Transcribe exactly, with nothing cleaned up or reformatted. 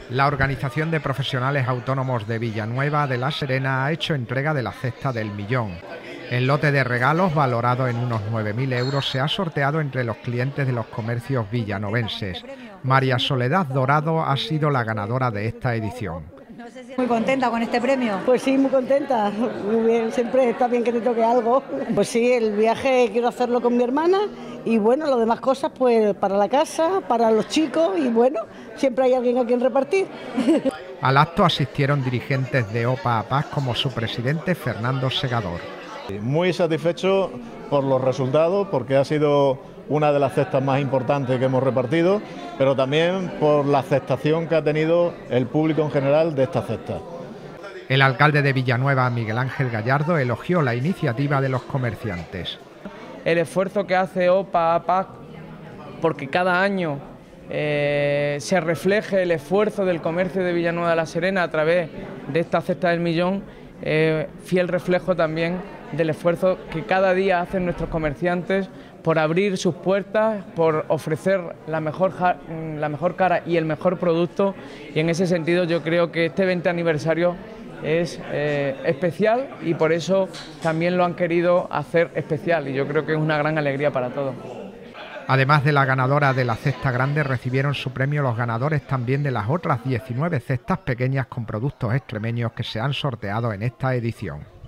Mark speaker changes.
Speaker 1: La Organización de Profesionales Autónomos de Villanueva de la Serena ha hecho entrega de la cesta del millón. El lote de regalos, valorado en unos nueve mil euros, se ha sorteado entre los clientes de los comercios villanovenses. María Soledad Dorado ha sido la ganadora de esta edición.
Speaker 2: Muy contenta con este premio.
Speaker 3: Pues sí, muy contenta. Muy bien, siempre está bien que te toque algo. Pues sí, el viaje quiero hacerlo con mi hermana y bueno, las demás cosas pues para la casa, para los chicos y bueno, siempre hay alguien a quien repartir.
Speaker 1: Al acto asistieron dirigentes de OPA APAC como su presidente Fernando Segador.
Speaker 4: Muy satisfecho por los resultados, porque ha sido una de las cestas más importantes que hemos repartido, pero también por la aceptación que ha tenido el público en general de esta cesta.
Speaker 1: El alcalde de Villanueva, Miguel Ángel Gallardo, elogió la iniciativa de los comerciantes.
Speaker 5: El esfuerzo que hace OPA APAC porque cada año eh, se refleje el esfuerzo del comercio de Villanueva de la Serena a través de esta cesta del millón, eh, fiel reflejo también del esfuerzo que cada día hacen nuestros comerciantes por abrir sus puertas, por ofrecer la mejor, la mejor cara y el mejor producto, y en ese sentido yo creo que este veinte aniversario es eh, especial y por eso también lo han querido hacer especial, y yo creo que es una gran alegría para todos.
Speaker 1: Además de la ganadora de la cesta grande, recibieron su premio los ganadores también de las otras diecinueve cestas pequeñas con productos extremeños que se han sorteado en esta edición.